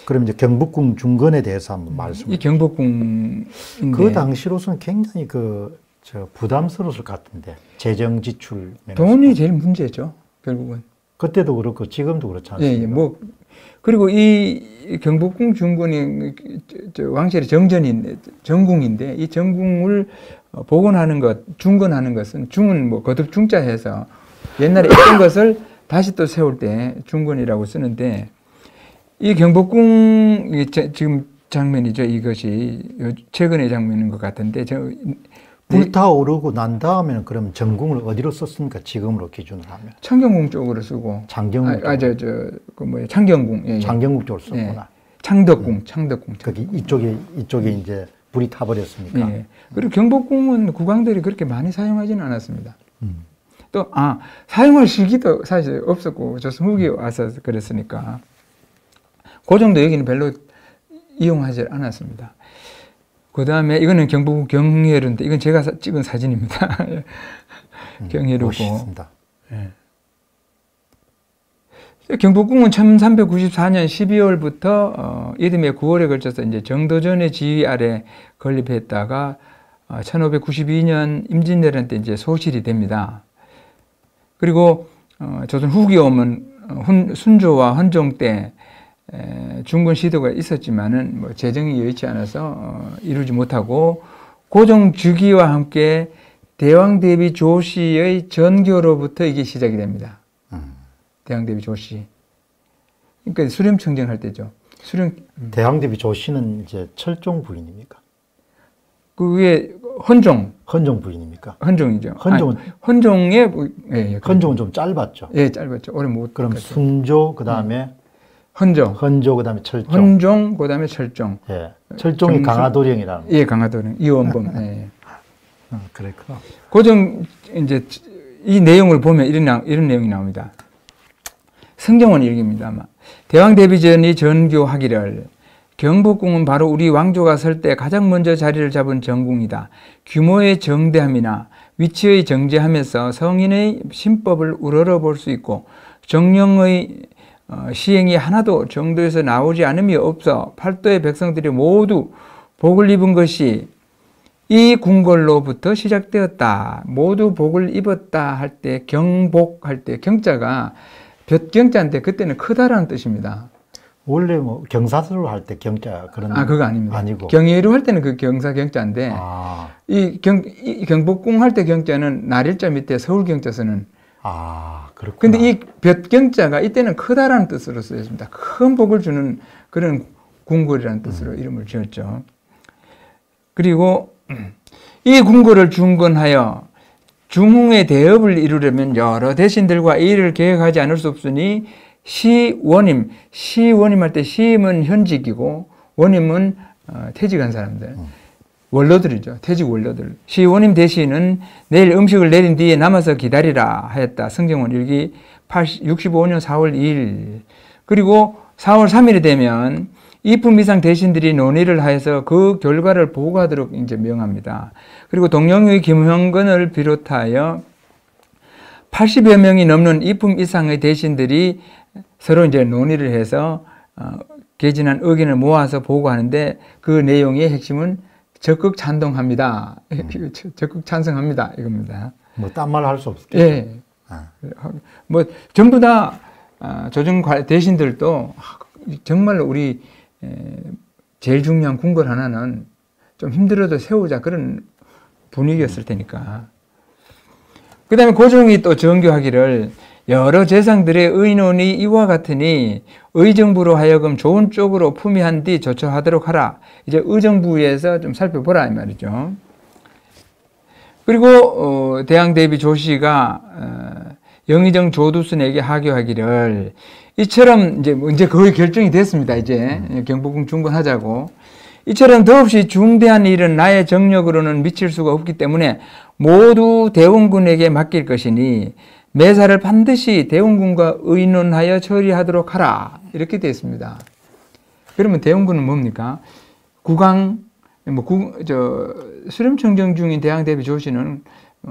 그럼 이제 경복궁 중건에 대해서 한번 말씀해 이 경복궁 그 당시로서는 굉장히 부담스러웠을 것 같은데 재정 지출 돈이 제일 문제죠 결국은. 그때도 그렇고 지금도 그렇지 않습니까? 예, 뭐 그리고 이 경복궁 중건이 왕실의 정궁인데 이 정궁을 복원하는 것, 중건하는 것은 중은 뭐 거듭 중자해서 옛날에 있던 것을 다시 또 세울 때 중건이라고 쓰는데 이 경복궁 지금 장면이죠. 이것이 최근의 장면인 것 같은데 불타오르고 난 다음에는 그럼 정궁을 어디로 썼습니까? 지금으로 기준을 하면 창경궁 쪽으로 쓰고 창경궁 창경궁 예, 창경궁 쪽으로 썼구나. 예. 창덕궁. 거기 이쪽에 이제 불이 타버렸으니까. 예. 그리고 경복궁은 국왕들이 그렇게 많이 사용하지는 않았습니다. 또 사용할 시기도 사실 없었고 조선 후기에 와서 그랬으니까 그 정도 여기는 별로 이용하지 않았습니다. 그 다음에 이거는 경복궁 경혜루인데 이건 제가 찍은 사진입니다. 경혜루고. 멋있습니다. 예. 경복궁은 1394년 12월부터 이듬해 9월에 걸쳐서 이제 정도전의 지휘 아래 건립했다가 1592년 임진왜란 때 이제 소실이 됩니다. 그리고 조선 후기 오면 순조와 헌종 때 중건 시도가 있었지만은 뭐 재정이 여의치 않아서 이루지 못하고 고종 즉위와 함께 대왕 대비 조씨의 전교로부터 이게 시작이 됩니다. 대왕 대비 조씨. 그러니까 수렴청정 할 때죠. 대왕 대비 조씨는 이제 철종 부인입니까? 그 위에 헌종 부인입니까? 헌종이죠. 헌종은 헌종의 헌종은 좀 짧았죠. 예, 짧았죠. 오래 못. 그럼 갔죠. 순조 그다음에 헌종 그다음에 철종. 헌종 그다음에 철종. 예. 철종이 강화도령이라는. 예, 강화도령 이원범. 예. 그랬구나. 고종 이제 이 내용을 보면 이런 내용이 나옵니다. 성경원 일기입니다. 아마 대왕 대비전이 전교하기를 경복궁은 바로 우리 왕조가 설 때 가장 먼저 자리를 잡은 정궁이다. 규모의 정대함이나 위치의 정제함에서 성인의 신법을 우러러볼 수 있고 정령의 시행이 하나도 정도에서 나오지 않음이 없어 팔도의 백성들이 모두 복을 입은 것이 이 궁궐로부터 시작되었다. 모두 복을 입었다 할 때 경복할 때 경자가 볕경자인데 그때는 크다라는 뜻입니다. 원래 뭐 경사스로 할 때 경자 그런 그거 아닙니다. 아니고 경예로 할 때는 그 경사 경자인데 이 경복궁 할 때 경자는 날일자 밑에 서울 경자 쓰는. 그렇구나. 근데 이 볕경자가 이때는 크다라는 뜻으로 쓰였습니다. 큰 복을 주는 그런 궁궐이라는 뜻으로 이름을 지었죠. 그리고 이 궁궐을 중건하여 중흥의 대업을 이루려면 여러 대신들과 이 일을 계획하지 않을 수 없으니 시원임 할 때 시임은 현직이고 원임은 퇴직한 사람들, 원로들이죠. 퇴직 원로들. 시원임 대신은 내일 음식을 내린 뒤에 남아서 기다리라 하였다. 성경원 일기 65년 4월 2일. 그리고 4월 3일이 되면 이품 이상 대신들이 논의를 하여서 그 결과를 보고하도록 이제 명합니다. 그리고 동령의 김형근을 비롯하여 80여 명이 넘는 이품 이상의 대신들이 서로 이제 논의를 해서 개진한 의견을 모아서 보고하는데 그 내용의 핵심은 적극 찬동합니다. 적극 찬성합니다. 이겁니다. 뭐 딴 말 할 수 없겠죠. 예. 뭐 전부 다 조정 대신들도 정말로 우리 제일 중요한 궁궐 하나는 좀 힘들어도 세우자 그런 분위기였을 테니까. 그 다음에 고종이 또 정교하기를 여러 재상들의 의논이 이와 같으니 의정부로 하여금 좋은 쪽으로 품위한 뒤 조처하도록 하라. 이제 의정부에서 좀 살펴보라 이 말이죠. 그리고 대왕 대비 조씨가 영의정 조두순에게 하교하기를 이처럼 이제 거의 결정이 됐습니다. 이제 경복궁 중건하자고. 이처럼 더없이 중대한 일은 나의 정력으로는 미칠 수가 없기 때문에 모두 대원군에게 맡길 것이니 매사를 반드시 대원군과 의논하여 처리하도록 하라. 이렇게 되어 있습니다. 그러면 대원군은 뭡니까? 국왕, 수렴청정 중인 대왕 대비 조씨는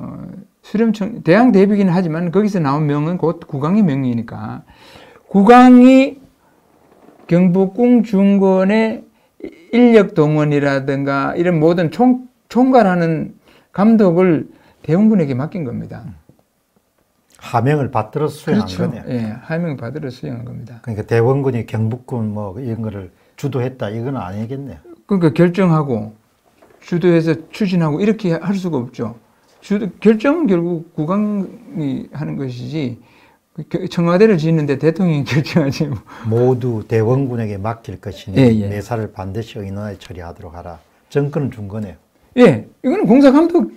대왕 대비긴 하지만 거기서 나온 명은 곧 국왕의 명이니까 국왕이 경복궁 중건의 인력 동원이라든가 이런 모든 총괄하는 감독을 대원군에게 맡긴 겁니다. 하명을 받들어 수행한 그렇죠. 거네요. 예, 하명을 받들어 수행한 겁니다. 그러니까 대원군이 경복궁 뭐 이런 거를 주도했다 이건 아니겠네요. 그러니까 결정하고 주도해서 추진하고 이렇게 할 수가 없죠. 결정은 결국 국왕이 하는 것이지 청와대를 짓는데 대통령이 결정하지 뭐. 모두 대원군에게 맡길 것이니 예, 예. 매사를 반드시 의논하여 처리하도록 하라. 정권은 준 거네요. 예, 이거는 공사감독을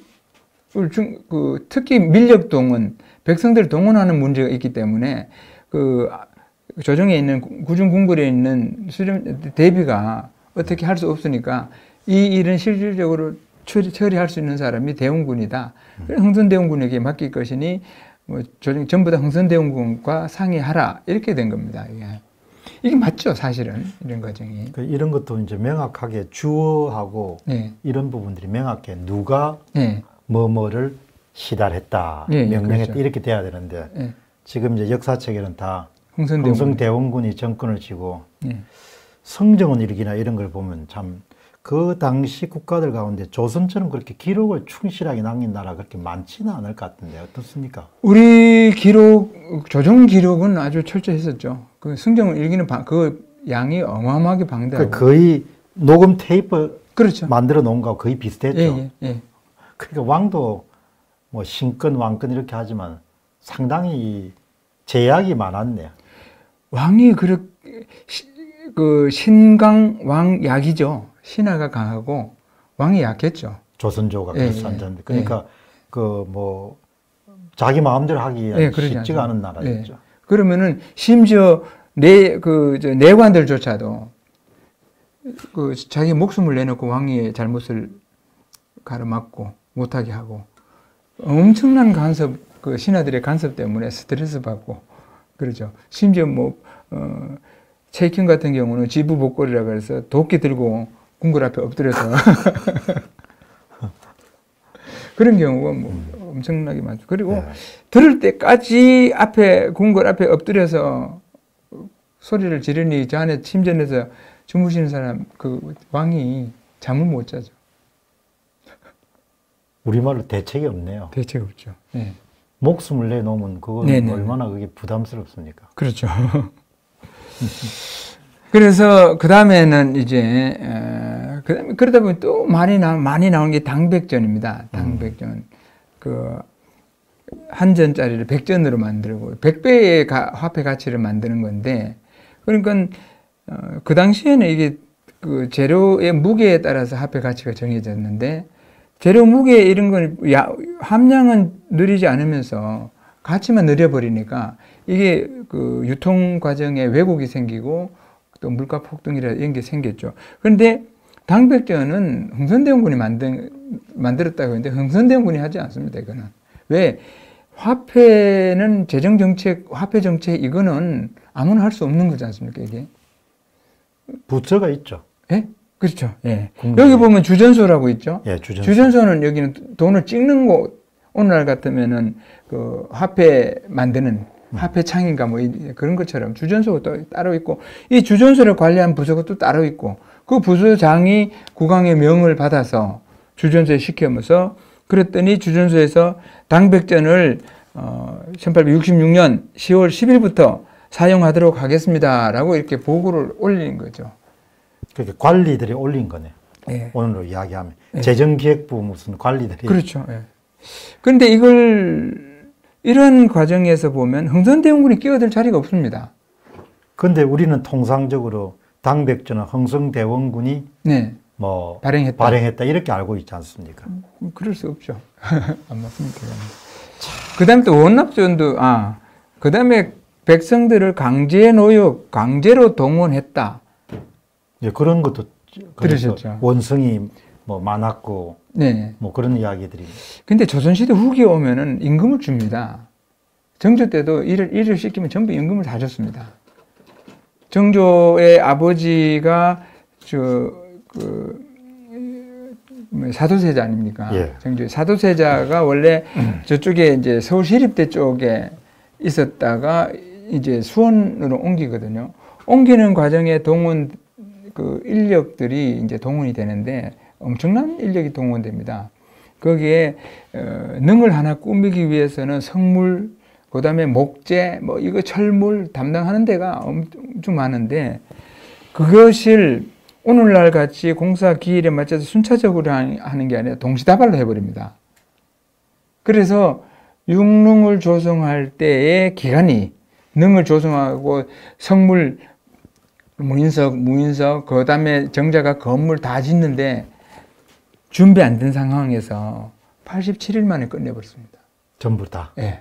특히 민력 동원, 백성들 동원하는 문제가 있기 때문에 그 조정에 있는 구중궁궐에 있는 수령 대비가 어떻게 할 수 없으니까 이 일은 실질적으로 처리할 수 있는 사람이 대원군이다. 흥선대원군에게 맡길 것이니 뭐 조정 전부 다 흥선대원군과 상의하라 이렇게 된 겁니다. 이게 맞죠, 사실은 이런 과정이. 이런 것도 이제 명확하게 주어하고 네. 이런 부분들이 명확해 누가 네. 뭐뭐를 시달했다, 예, 명령했다 그렇죠. 이렇게 돼야 되는데 네. 지금 이제 역사책에는 다 흥선대원군. 흥선대원군이 정권을 쥐고 네. 성정원 일기나 이런 걸 보면 참 그 당시 국가들 가운데 조선처럼 그렇게 기록을 충실하게 남긴 나라가 그렇게 많지는 않을 것 같은데 어떻습니까? 우리 기록, 조정 기록은 아주 철저했었죠. 그 승정원 일기는 그 양이 어마어마하게 방대하고. 거의 녹음 테이프 그렇죠. 만들어 놓은 거하고 거의 비슷했죠. 예. 그러니까 왕도 뭐 신권, 왕권 이렇게 하지만 상당히 제약이 많았네요. 왕이 그 신강 왕약이죠. 신하가 강하고 왕이 약했죠. 조선조가 예, 그래서 앉았는데 그러니까 그 뭐 자기 마음대로 하기 쉽지가 않은 나라였죠. 그러면은 심지어 내관들조차도 그 자기 목숨을 내놓고 왕위의 잘못을 가로막고 못하게 하고 엄청난 간섭, 그 신하들의 간섭 때문에 스트레스 받고 그러죠. 심지어 최익형 같은 경우는 지부복골이라고 해서 도끼 들고 궁궐 앞에 엎드려서 그런 경우가 뭐 엄청나게 많죠. 그리고 네. 들을 때까지 궁궐 앞에 엎드려서 소리를 지르니 저 안에 침전해서 주무시는 사람, 그 왕이 잠을 못 자죠. 우리말로 대책이 없네요. 대책 없죠. 네. 목숨을 내놓으면 그건 얼마나 그게 부담스럽습니까? 그렇죠. 그래서 그 다음에는 이제 그러다 보니 또 많이 나오는 게 당백전입니다. 당백전. 그 한전짜리를 백전으로 만들고 100배의 화폐 가치를 만드는 건데 그러니까 그 당시에는 이게 그 재료의 무게에 따라서 화폐 가치가 정해졌는데 재료 무게 이런 건 함량은 느리지 않으면서 가치만 느려버리니까 이게 그 유통 과정에 왜곡이 생기고 또 물가 폭등이라 이런 게 생겼죠. 그런데 당백전은 흥선대원군이 만들었다고 했는데 흥선대원군이 하지 않습니다. 이거는. 왜? 화폐는 재정정책, 화폐정책 이거는 아무나 할 수 없는 거지 않습니까? 이게. 부처가 있죠. 예? 그렇죠. 예. 여기 보면 주전소라고 있죠. 예, 주전소. 주전소는 여기는 돈을 찍는 곳, 오늘날 같으면은 그 화폐 만드는 화폐 창인가 뭐 그런 것처럼 주전소가 또 따로 있고 이 주전소를 관리하는 부서가 또 따로 있고 그 부서장이 국왕의 명을 받아서 주전소에 시켜면서 그랬더니 주전소에서 당백전을 1866년 10월 10일부터 사용하도록 하겠습니다 라고 이렇게 보고를 올린 거죠. 그러니까 관리들이 올린 거네요. 예. 오늘로 이야기하면 예. 재정기획부 무슨 관리들이 그렇죠. 예. 그런데 이런 과정에서 보면 흥선대원군이 끼어들 자리가 없습니다. 그런데 우리는 통상적으로 당백전은 흥선대원군이 네. 뭐 발행했다 이렇게 알고 있지 않습니까? 그럴 수 없죠. 안 맞습니까? 그 다음에 또 원납전도, 그 다음에 백성들을 강제로 동원했다. 예, 그런 것도 들으셨죠? 원성이 뭐 많았고, 네. 뭐 그런 이야기들이. 근데 조선시대 후기에 오면은 임금을 줍니다. 정조 때도 일을 시키면 전부 임금을 다 줬습니다. 정조의 아버지가 사도세자 아닙니까? 예. 정조의 사도세자가 원래 저쪽에 이제 서울시립대 쪽에 있었다가 이제 수원으로 옮기거든요. 옮기는 과정에 동원 그 인력들이 이제 동원이 되는데 엄청난 인력이 동원됩니다. 거기에 능을 하나 꾸미기 위해서는 성물, 그다음에 목재, 뭐 이거 철물 담당하는 데가 엄청 많은데 그것을 오늘날 같이 공사 기일에 맞춰서 순차적으로 하는 게 아니라 동시다발로 해버립니다. 그래서 육능을 조성할 때의 기간이 능을 조성하고 성물, 무인석, 무인석, 그 다음에 정자가 건물 다 짓는데 준비 안 된 상황에서 87일 만에 끝내버렸습니다. 전부 다. 예.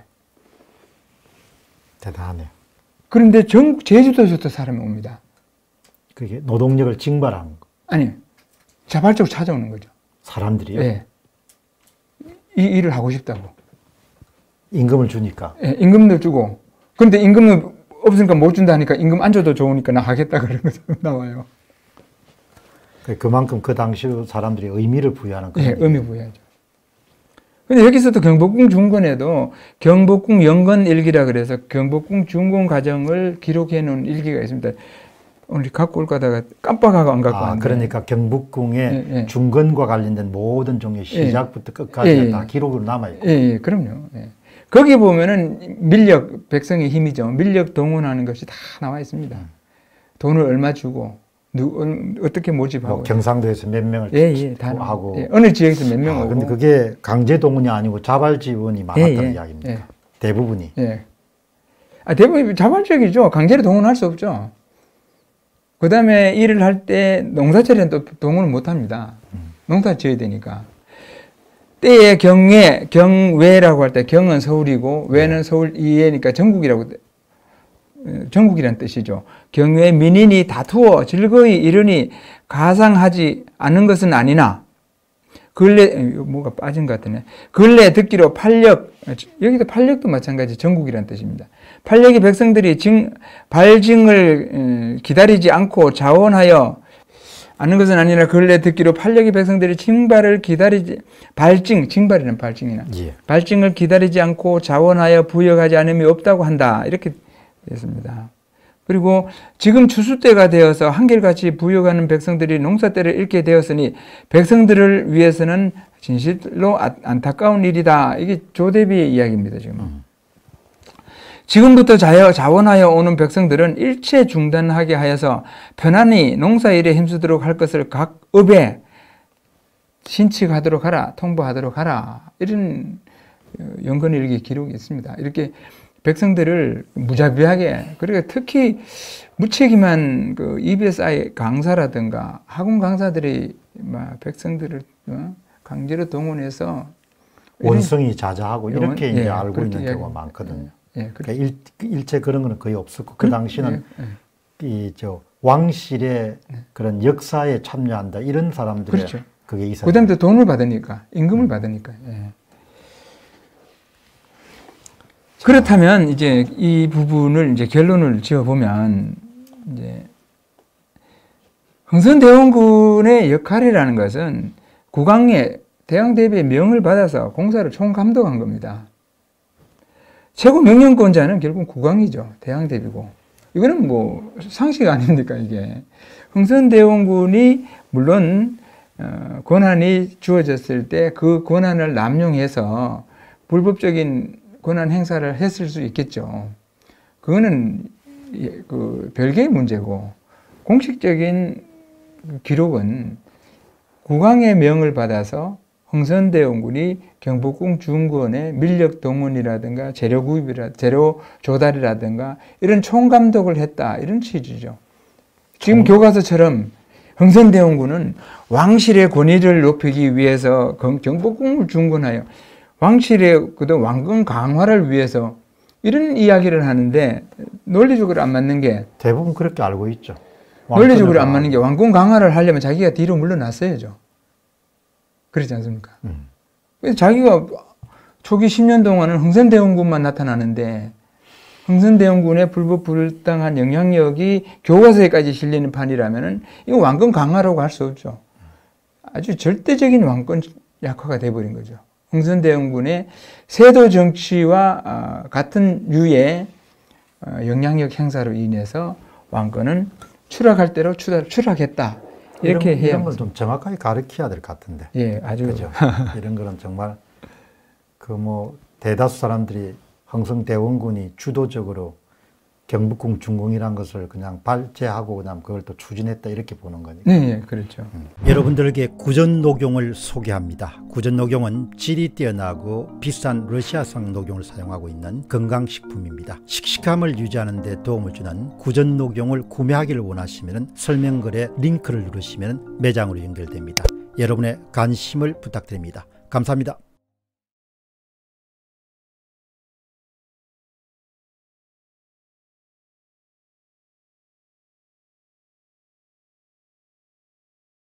대단하네요. 그런데 제주도에서도 사람이 옵니다. 그게 노동력을 징발한 거. 아니, 자발적으로 찾아오는 거죠. 사람들이요? 예. 이 일을 하고 싶다고. 임금을 주니까. 예, 임금도 주고. 그런데 임금은 없으니까 못 준다니까 임금 안 줘도 좋으니까 나 하겠다 그런 거 나와요. 그만큼 그 당시 사람들이 의미를 부여하는 거예요. 예, 의미 부여하죠. 근데 여기서도 경복궁 중건에도 경복궁 영건일기라 그래서 경복궁 중건 과정을 기록해 놓은 일기가 있습니다. 오늘 갖고 올 거다가 깜빡하고 안 갖고 왔는데. 그러니까 경복궁의 예, 예. 중건과 관련된 모든 종의 시작부터 끝까지 다 기록으로 남아있고. 예, 그럼요. 예. 거기 보면은 민력, 백성의 힘이죠. 민력 동원하는 것이 다 나와 있습니다. 돈을 얼마 주고, 어떻게 모집하고. 뭐 경상도에서 몇 명을 다 하고. 예, 어느 지역에서 몇 명 오고. 근데 그게 강제 동원이 아니고 자발 지원이 많았다는 이야기입니다. 예. 대부분이. 예. 대부분 자발적이죠. 강제로 동원할 수 없죠. 그 다음에 일을 할 때 농사철에는 또 동원을 못 합니다. 농사 지어야 되니까. 때의 경외, 경외라고 할 때 경은 서울이고 외는 서울 이해니까 전국이라고, 전국이란 뜻이죠. 경외 민인이 다투어 즐거이 이르니 가상하지 않는 것은 아니나 근래, 뭐가 빠진 것 같네. 근래 듣기로 팔력, 여기도 팔력도 마찬가지 전국이란 뜻입니다. 팔력이 백성들이 발징을 기다리지 않고 자원하여 아는 것은 아니라 근래 듣기로 팔력이 백성들이 징발을 기다리지, 징발이란 발징이나. 예. 발징을 기다리지 않고 자원하여 부여하지 않음이 없다고 한다. 이렇게 됐습니다. 그리고 지금 추수 때가 되어서 한결같이 부여하는 백성들이 농사 때를 잃게 되었으니 백성들을 위해서는 진실로 안타까운 일이다. 이게 조대비의 이야기입니다, 지금. 지금부터 자원하여 오는 백성들은 일체 중단하게 하여서 편안히 농사일에 힘쓰도록 할 것을 각 업에 신칙하도록 하라, 통보하도록 하라. 이런 영건일기 기록이 있습니다. 이렇게 백성들을 무자비하게, 그리고 특히 무책임한 그 EBSI 강사라든가 학원 강사들이 막 백성들을 강제로 동원해서 원성이 자자하고 이렇게 이제 알고 있는 이야기, 경우가 많거든요. 그렇죠. 그러니까 일체 그런 거는 거의 없었고 그 당시는 왕실의 그런 역사에 참여한다 이런 사람들의 그렇죠. 그게 있어요. 그다음에 돈을 받으니까 임금을 받으니까. 그렇다면 이제 이 부분을 이제 결론을 지어 보면 이제 흥선대원군의 역할이라는 것은 국왕의 대왕대비의 명을 받아서 공사를 총감독한 겁니다. 최고 명령권자는 결국 국왕이죠. 대왕대비고. 이거는 뭐 상식 아닙니까, 이게. 흥선대원군이 물론 권한이 주어졌을 때 그 권한을 남용해서 불법적인 권한 행사를 했을 수 있겠죠. 그거는 그 별개의 문제고 공식적인 기록은 국왕의 명을 받아서 흥선대원군이 경복궁 중건의 민력 동원이라든가 재료 구입이라 재료 조달이라든가 이런 총감독을 했다 이런 취지죠. 지금 교과서처럼 흥선대원군은 왕실의 권위를 높이기 위해서 경복궁을 중건하여 왕실의 그동 왕권 강화를 위해서 이런 이야기를 하는데 논리적으로 안 맞는 게 대부분 그렇게 알고 있죠. 논리적으로 안 맞는 게 왕권 강화를 하려면 자기가 뒤로 물러났어야죠. 그렇지 않습니까? 그래서 자기가 초기 10년 동안은 흥선대원군만 나타나는데 흥선대원군의 불법 불당한 영향력이 교과서에까지 실리는 판이라면은 이거 왕권 강화라고 할 수 없죠. 아주 절대적인 왕권 약화가 돼버린 거죠. 흥선대원군의 세도 정치와 같은 유의 영향력 행사로 인해서 왕건은 추락할 대로 추락했다. 이렇게 해야 이런 걸 좀 정확하게 가르쳐야 될 것 같은데. 예, 아주 그죠? 이런 거는 정말 그 뭐 대다수 사람들이 흥성대원군이 주도적으로 경복궁 준공이란 것을 그냥 발제하고 그냥 그걸 또 추진했다 이렇게 보는 거니까. 네, 그렇죠. 여러분들에게 구전녹용을 소개합니다. 구전녹용은 질이 뛰어나고 비싼 러시아산 녹용을 사용하고 있는 건강식품입니다. 씩씩함을 유지하는 데 도움을 주는 구전녹용을 구매하기를 원하시면 설명글에 링크를 누르시면 매장으로 연결됩니다. 여러분의 관심을 부탁드립니다. 감사합니다.